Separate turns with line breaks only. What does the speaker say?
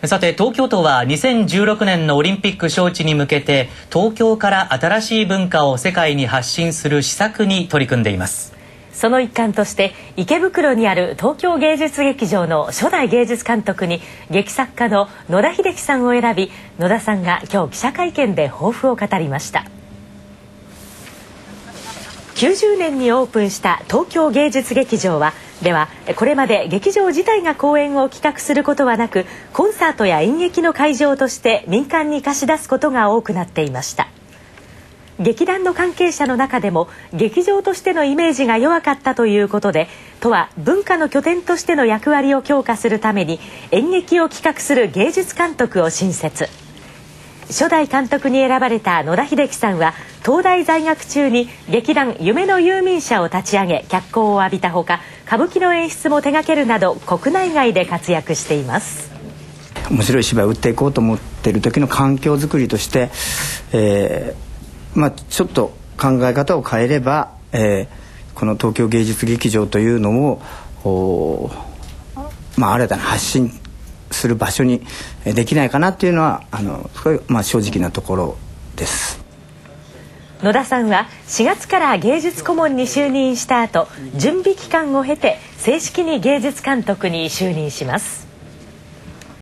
さて、東京都は2016年のオリンピック招致に向けて、東京から新しい文化を世界に発信する施策に取り組んでいます。
その一環として、池袋にある東京芸術劇場の初代芸術監督に劇作家の野田秀樹さんを選び、野田さんが今日記者会見で抱負を語りました。90年にオープンした東京芸術劇場ではこれまで劇場自体が公演を企画することはなく、コンサートや演劇の会場として民間に貸し出すことが多くなっていました。劇団の関係者の中でも劇場としてのイメージが弱かったということで、都は文化の拠点としての役割を強化するために演劇を企画する芸術監督を新設。初代監督に選ばれた野田秀樹さんは東大在学中に劇団夢の遊民者を立ち上げ脚光を浴びたほか、歌舞伎の演出も手掛けるなど国内外で活躍しています。
面白い芝居を打っていこうと思っている時の環境づくりとして、ちょっと考え方を変えれば、この東京芸術劇場というのを新たな発信する場所にできないかなっていうのはすごい正直なところです。
野田さんは4月から芸術顧問に就任した後、準備期間を経て正式に芸術監督に就任します。